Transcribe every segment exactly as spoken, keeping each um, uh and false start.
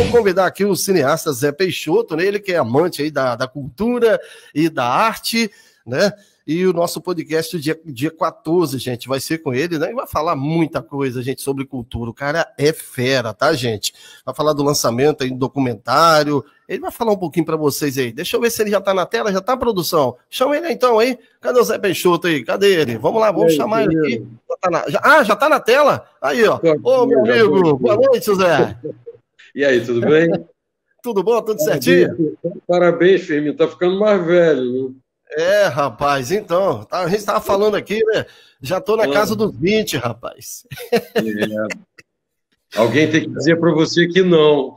convidar aqui o cineasta Zé Peixoto, né? Ele que é amante aí da, da cultura e da arte, né? E o nosso podcast dia, dia quatorze, gente, vai ser com ele, né? E vai falar muita coisa, gente, sobre cultura. O cara é fera, tá, gente? Vai falar do lançamento aí do documentário. Ele vai falar um pouquinho para vocês aí. Deixa eu ver se ele já tá na tela. Já tá, produção? Chama ele então aí. Cadê o Zé Peixoto aí? Cadê ele? Vamos lá, vamos aí, chamar ele aqui. Já tá na... já... Ah, já tá na tela? Aí, ó. Ô, meu amigo. Boa noite, Zé. E aí, tudo bem? Tudo bom? Tudo certinho? Parabéns, Firmino. Tá ficando mais velho, né? É, rapaz, então, a gente estava falando aqui, né? Já tô na casa dos vinte, rapaz. É. Alguém tem que dizer para você que não.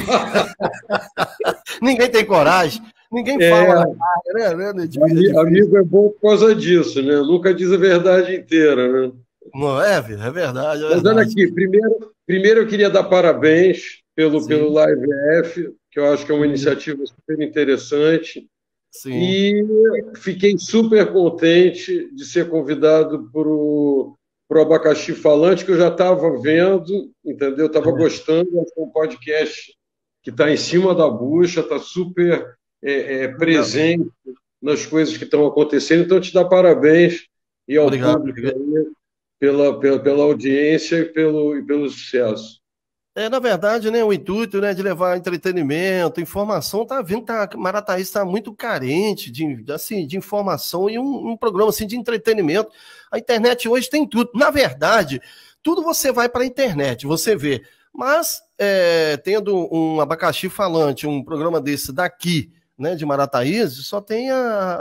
Ninguém tem coragem, ninguém é. fala na cara, né? né? Amigo, amigo é bom por causa disso, né? Nunca diz a verdade inteira, né? Não é, filho? É verdade. É Mas olha aqui, primeiro, primeiro eu queria dar parabéns pelo, pelo Live F, que eu acho que é uma Sim. iniciativa super interessante. Sim. E fiquei super contente de ser convidado para o Abacaxi Falante, que eu já estava vendo, entendeu? Estava é. gostando, é um podcast que está em cima da bucha, está super é, é, presente é. nas coisas que estão acontecendo. Então, te dar parabéns e ao Obrigado. público aí, pela, pela, pela audiência e pelo, e pelo sucesso. É, na verdade, né, o intuito, né, de levar entretenimento, informação, tá vindo, tá, Marataízes está muito carente de, assim, de informação e um, um programa assim, de entretenimento. A internet hoje tem tudo. Na verdade, tudo você vai para a internet, você vê. Mas, é, tendo um Abacaxi Falante, um programa desse daqui, né, de Marataízes, só tem a,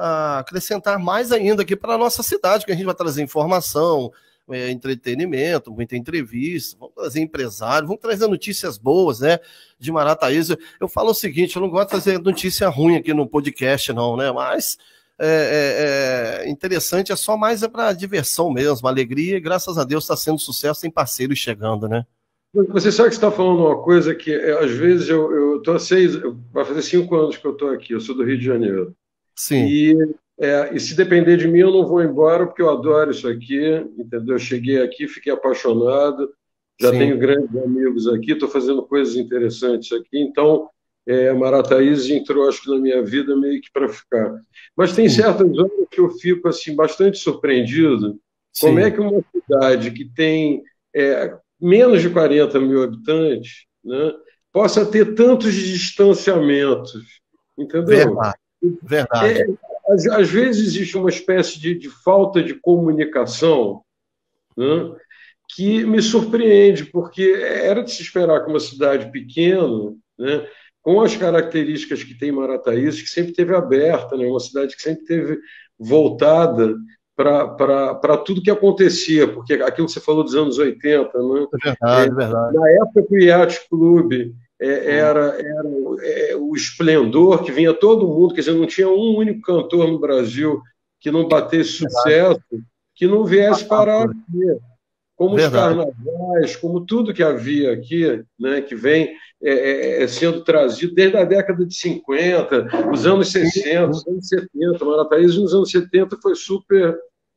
a acrescentar mais ainda aqui para a nossa cidade, que a gente vai trazer informação, É, entretenimento, muita entrevista, vamos trazer empresário, vamos trazer notícias boas, né, de Marataízes. Eu falo o seguinte, eu não gosto de fazer notícia ruim aqui no podcast, não, né, mas é, é, é interessante, é só mais é para diversão mesmo, alegria, e graças a Deus está sendo sucesso, tem parceiros chegando, né. Você sabe que você está falando uma coisa que, às vezes, eu estou há seis, vai fazer cinco anos que eu estou aqui, eu sou do Rio de Janeiro. Sim. E... É, e se depender de mim, eu não vou embora, porque eu adoro isso aqui, entendeu? Eu cheguei aqui, fiquei apaixonado, já Sim. tenho grandes amigos aqui, estou fazendo coisas interessantes aqui, então é, Marataízes entrou, acho que na minha vida, meio que para ficar. Mas tem Sim. certas horas que eu fico assim, bastante surpreendido, Sim. como é que uma cidade que tem é, menos de quarenta mil habitantes, né, possa ter tantos distanciamentos, entendeu? Verdade, verdade. É, Às, às vezes existe uma espécie de, de falta de comunicação, né, que me surpreende, porque era de se esperar que uma cidade pequena, né, com as características que tem Marataízes, que sempre teve aberta, né, uma cidade que sempre teve voltada para tudo que acontecia, porque aquilo que você falou dos anos oitenta, né, é verdade, é, verdade. Na época que o Yacht Club É, era, era é, o esplendor que vinha todo mundo, quer dizer, não tinha um único cantor no Brasil que não batesse sucesso, que não viesse parar aqui. Como Verdade. os carnavais, como tudo que havia aqui, né, que vem é, é, sendo trazido desde a década de cinquenta, os anos sessenta, os anos setenta. Marataízes nos anos setenta foi super...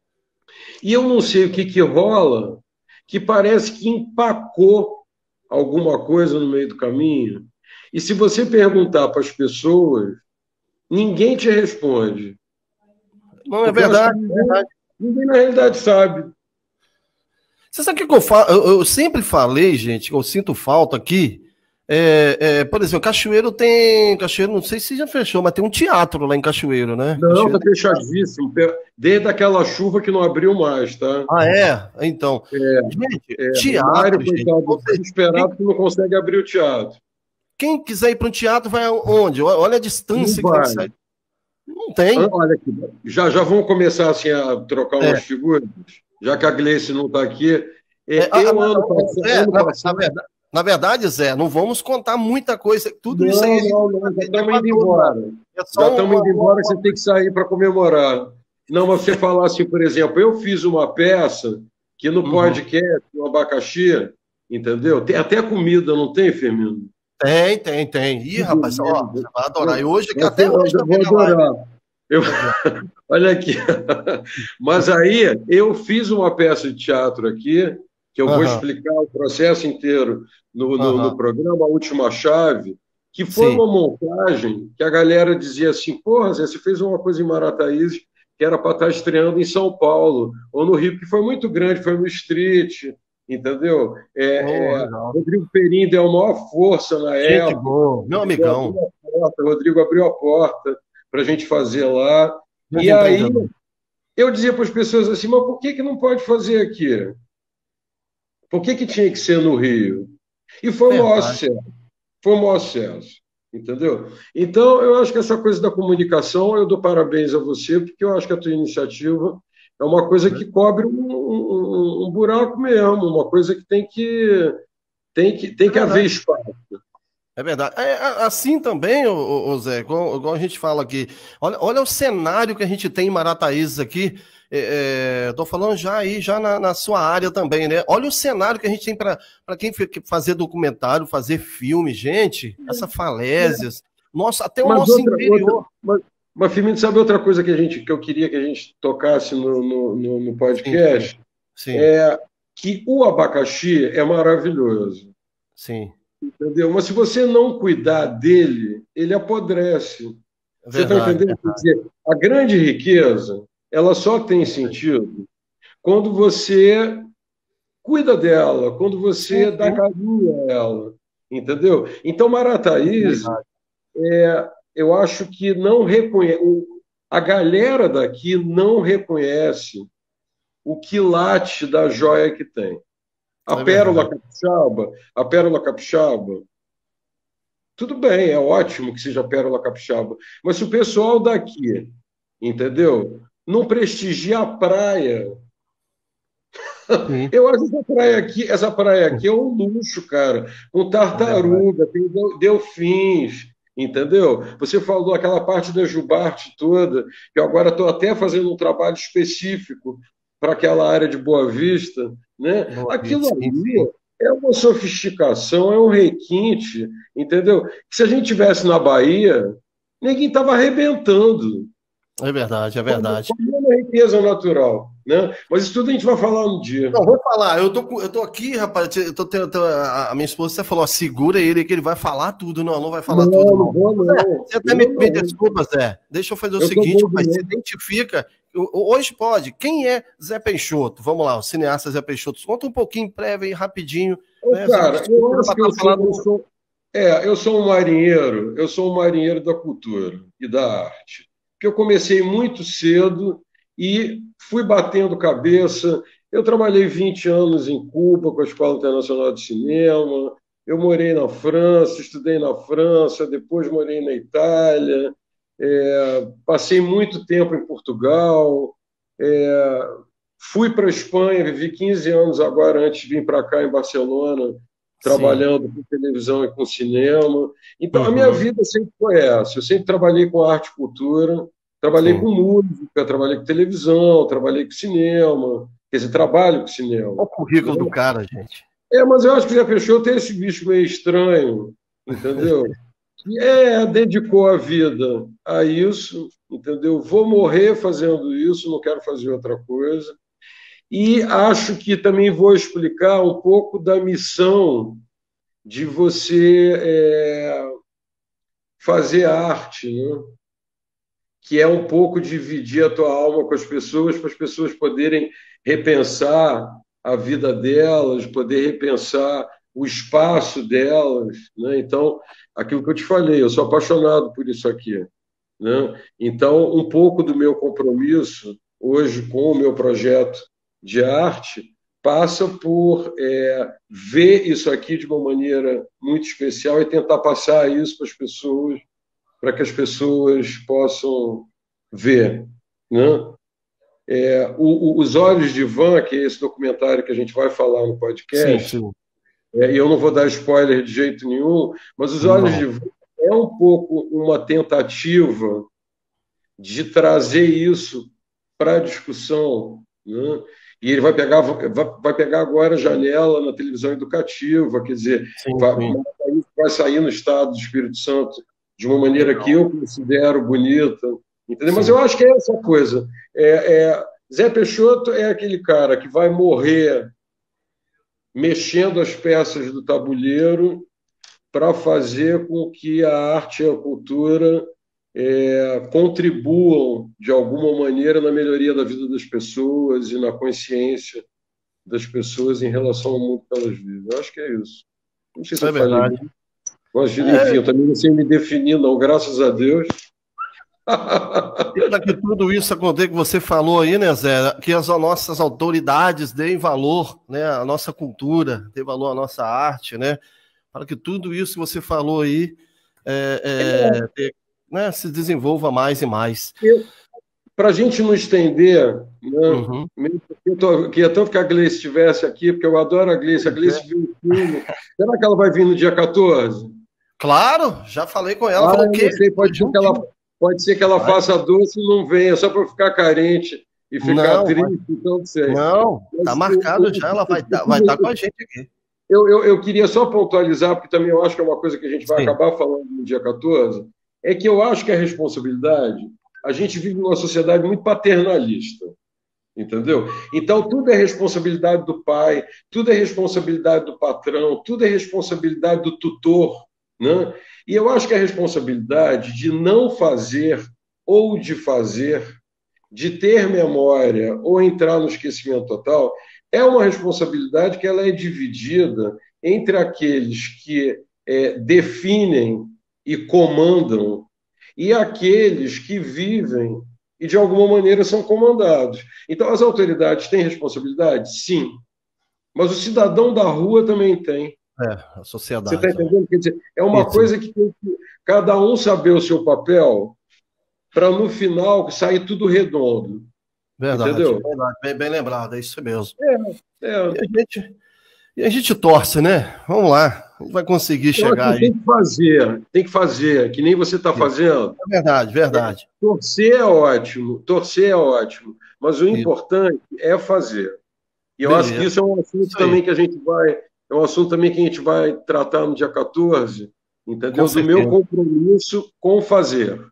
E eu não sei o que, que rola, que parece que empacou alguma coisa no meio do caminho, e se você perguntar para as pessoas, ninguém te responde. Não, é verdade, ninguém, é verdade. Ninguém, na realidade, sabe. Você sabe o que eu falo? Eu, eu sempre falei, gente, eu sinto falta aqui. É, é, por exemplo, Cachoeiro tem... Cachoeiro, não sei se já fechou, mas tem um teatro lá em Cachoeiro, né? Não, Cachoeiro tá fechadíssimo. Desde aquela chuva que não abriu mais, tá? Ah, é? Então. É, gente, é, teatro, Mário, gente. Coitado, desesperado que não consegue abrir o teatro. Quem quiser ir para um teatro vai aonde? Olha a distância não que tem que sair. Não tem. Olha aqui, já, já vão começar assim, a trocar é. umas figuras, já que a Gleice não está aqui. É, é, eu, a, ano passado, é, ano na, passado... Na verdade, Na verdade, Zé, não vamos contar muita coisa. Tudo não, isso aí. Não, não, já estamos indo embora. É já estamos indo embora, uma... você tem que sair para comemorar. Não, mas você falar assim, por exemplo, eu fiz uma peça que no uhum. podcast, no Abacaxi, entendeu? Tem até comida, não tem, Firmino? Tem, tem, tem. Ih, rapaz, ó, você vai adorar. E hoje, que eu até hoje eu vou adorar. Eu... Olha aqui. Mas aí, eu fiz uma peça de teatro aqui, que eu vou Aham, explicar o processo inteiro no, no, no aham. programa, A Última Chave, que foi Sim. uma montagem que a galera dizia assim, porra, Zé, você fez uma coisa em Marataízes que era para estar estreando em São Paulo, ou no Rio, que foi muito grande, foi no Street, entendeu? Oh, É, é, legal. Rodrigo Perim deu a maior força na Gente época, boa, meu Rodrigo abriu amigão. a porta, Rodrigo abriu a porta para a gente fazer lá. Grande E aí empreendedor. eu dizia para as pessoas assim, mas por que, que não pode fazer aqui? Por que, que tinha que ser no Rio? E foi o maior Verdade. sucesso, foi o maior sucesso, entendeu? Então, eu acho que essa coisa da comunicação, eu dou parabéns a você, porque eu acho que a tua iniciativa é uma coisa que cobre um, um, um buraco mesmo, uma coisa que tem que, tem que, tem É que haver verdade. espaço. É verdade. É, é, assim também, ô, ô, ô Zé, igual, igual a gente fala aqui. Olha, olha o cenário que a gente tem em Marataízes aqui. É, é, tô falando já aí, já na, na sua área também, né? Olha o cenário que a gente tem para quem fe- fazer documentário, fazer filme, gente, essa falésias. Nossa, até o Mas nosso outra, outra, interior. mas, mas Firmino, sabe outra coisa que a gente, que eu queria que a gente tocasse no, no, no no Sim, sim, podcast? sim, É que o abacaxi é maravilhoso. sim. Entendeu? Mas se você não cuidar dele, ele apodrece. É Você está verdade, entendendo? Quer verdade. dizer, a grande riqueza, ela só tem sentido quando você cuida dela, quando Sim, você dá sim. carinho a ela. Entendeu? Então, Marataízes, Verdade. eu acho que não reconhece. A galera daqui não reconhece o quilate da joia que tem. A É pérola verdade. capixaba, a pérola capixaba, tudo bem, é ótimo que seja Pérola Capixaba, mas se o pessoal daqui, entendeu, não prestigia a praia, Sim, eu acho que essa praia aqui, essa praia aqui é um luxo, cara, com é verdade. tartaruga, tem del- delfins, entendeu? Você falou aquela parte da Jubarte toda, que eu agora estou até fazendo um trabalho específico para aquela área de Boa Vista, né? Boa Aquilo vista. Sim, ali sim. é uma sofisticação, é um requinte, entendeu? Que se a gente tivesse na Bahia, ninguém estava arrebentando. É verdade, é Como verdade. uma riqueza natural, né? Mas isso tudo a gente vai falar um dia. Não, vou falar. Eu tô, com- eu tô aqui, rapaz. Eu tô, tendo- tô- a a minha esposa você falou, ó, segura ele que ele vai falar tudo. Não, não vai falar tudo, Não, não não. vou, Zé, não. você até me, Eu me não. desculpa, Zé. Deixa eu fazer o Eu estou seguinte, bom de rapaz. Você novo. identifica. eu- Hoje pode. Quem é Zé Peixoto? Vamos lá, o cineasta Zé Peixoto. Conta um pouquinho, breve e rapidinho. Ô, Né? Zé, cara, eu era acho para que eu estar sou, eu falando. sou, é, eu sou um marinheiro, eu sou um marinheiro da cultura e da arte. Porque eu comecei muito cedo e fui batendo cabeça. Eu trabalhei vinte anos em Cuba com a Escola Internacional de Cinema. Eu morei na França, estudei na França, depois morei na Itália. É, passei muito tempo em Portugal. É, fui para a Espanha, vivi quinze anos agora antes de vir para cá em Barcelona, Sim. trabalhando com televisão e com cinema. Então, a minha Uhum, vida sempre foi essa. Eu sempre trabalhei com arte e cultura, trabalhei sim. com música, trabalhei com televisão, trabalhei com cinema, quer dizer, trabalho com cinema. Olha o currículo do Né? cara, gente. É, mas eu acho que o Zé Peixoto tem esse bicho meio estranho, entendeu? Que é, dedicou a vida a isso, entendeu? Vou morrer fazendo isso, não quero fazer outra coisa. E acho que também vou explicar um pouco da missão de você é, fazer arte, né? Que é um pouco dividir a tua alma com as pessoas, para as pessoas poderem repensar a vida delas, poder repensar o espaço delas. Né? Então, aquilo que eu te falei, eu sou apaixonado por isso aqui. Né? Então, um pouco do meu compromisso hoje com o meu projeto de arte passa por é, ver isso aqui de uma maneira muito especial e tentar passar isso para as pessoas, para que as pessoas possam ver. Né? É, o, o, Os Olhos de Van, que é esse documentário que a gente vai falar no Sim, podcast, sim. é, e eu não vou dar spoiler de jeito nenhum, mas Os Olhos de Não. Van é um pouco uma tentativa de trazer isso para a discussão. Né? E ele vai pegar, vai pegar agora a janela na televisão educativa, quer dizer, Sim, vai, sim. vai sair no estado do Espírito Santo de uma maneira que Legal. eu considero bonita. Entendeu? Mas eu Sim. acho que é essa coisa. É, é, Zé Peixoto é aquele cara que vai morrer mexendo as peças do tabuleiro para fazer com que a arte e a cultura é, contribuam, de alguma maneira, na melhoria da vida das pessoas e na consciência das pessoas em relação ao mundo que elas vivem. Eu acho que é isso. Não sei se É eu falei verdade. muito. Mas, enfim, É. eu também não sei me definir, não, graças a Deus. E para que tudo isso aconteça que você falou aí, né, Zé, que as nossas autoridades deem valor, né, à nossa cultura, dê valor à nossa arte, né, para que tudo isso que você falou aí é, é, é, né, se desenvolva mais e mais. Para a gente não estender, né, Uhum. eu tô, queria tanto que a Gleice estivesse aqui, porque eu adoro a Gleice. A Gleice viu o filme. Será que ela vai vir no dia quatorze? Claro, já falei com ela. Ah, falou eu que não sei, pode ser que ela, pode ser que ela faça doce e não venha, só para ficar carente e ficar não, triste, mas... então não sei. Não, tá marcado eu, já, ela vai estar vai tá com a gente aqui. Eu, eu, eu queria só pontualizar, porque também eu acho que é uma coisa que a gente vai Sim. acabar falando no dia quatorze, é que eu acho que a responsabilidade, a gente vive numa sociedade muito paternalista, entendeu? Então, tudo é responsabilidade do pai, tudo é responsabilidade do patrão, tudo é responsabilidade do tutor, né? E eu acho que a responsabilidade de não fazer ou de fazer, de ter memória ou entrar no esquecimento total, é uma responsabilidade que ela é dividida entre aqueles que é, definem e comandam e aqueles que vivem e, de alguma maneira, são comandados. Então, as autoridades têm responsabilidade? Sim. Mas o cidadão da rua também tem. É, a sociedade. Você está entendendo? Quer dizer, é uma Isso. coisa que tem que cada um saber o seu papel para, no final, sair tudo redondo. Verdade, entendeu? Verdade. Bem, bem lembrado, é isso mesmo. É, é. E, a gente, e a gente torce, né? Vamos lá, a gente vai conseguir Eu chegar aí. Tem que fazer, tem que fazer, que nem você está fazendo. É verdade, verdade. É, torcer é ótimo, torcer é ótimo, mas o importante isso. é fazer. E eu Beleza. acho que isso é um assunto isso também aí. que a gente vai, é um assunto também que a gente vai tratar no dia quatorze, entendeu? Do meu compromisso com fazer.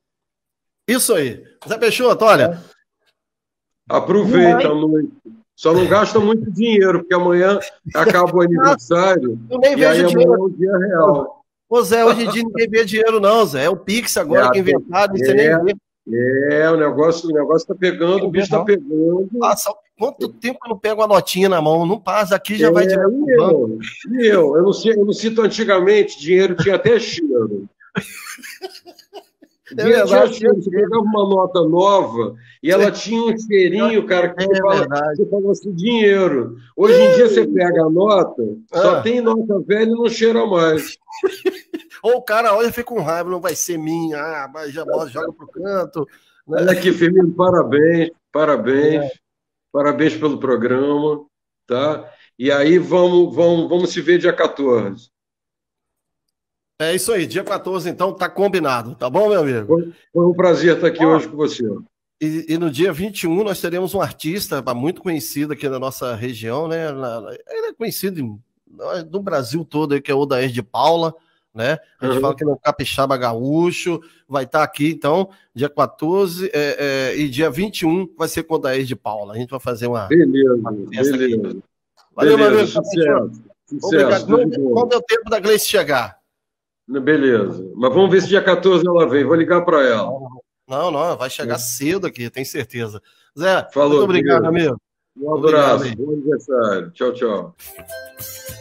Isso aí. Zé Peixoto, olha. Aproveita a noite. Só não gasta muito dinheiro, porque amanhã acaba o aniversário. Eu nem e vejo aí dinheiro. Amanhã é o dia real. Ô, Zé, hoje em dia ninguém vê dinheiro, não, Zé. É o Pix agora é, que inventaram, é, você nem vê. É, o negócio, o negócio tá pegando, o bicho está pegando. Passa, quanto tempo eu não pego uma notinha na mão? Não passa, aqui já é, vai direto e eu, e eu, eu não, sei, eu não cito antigamente, dinheiro tinha até cheiro. É verdade, tinha, você pegava uma nota nova e ela tinha um cheirinho, cara, que é você, fala, você fala assim, dinheiro. Hoje em dia você pega a nota, ah. só tem nota velha e não cheira mais. Ou o cara olha e fica com raiva, não vai ser minha, ah, mas já joga pro canto. Né? Olha aqui, Firmino, parabéns, parabéns, é. parabéns pelo programa, tá? E aí vamos, vamos, vamos se ver dia quatorze. É isso aí, dia quatorze, então, tá combinado, tá bom, meu amigo? Foi, foi um prazer estar aqui ah, hoje com você. E, e no dia vinte e um nós teremos um artista muito conhecido aqui na nossa região, né? Ele é conhecido no Brasil todo, que é o Odair de Paula, né? A gente uhum. fala que ele é um capixaba gaúcho, vai estar aqui, então, dia quatorze é, é, e dia vinte e um vai ser com o Odair de Paula. A gente vai fazer uma. Beleza, uma beleza. Aqui. Valeu, beleza, meu amigo. Sucesso. Sucesso. Não, não deu tempo da Gleice chegar. Beleza. Mas vamos ver se dia quatorze ela vem. Vou ligar para ela. Não, não, vai chegar é. cedo aqui, tenho certeza. Zé, Falou, muito obrigado, Deus. amigo. Um abraço. Obrigado, bom aniversário. Tchau, tchau.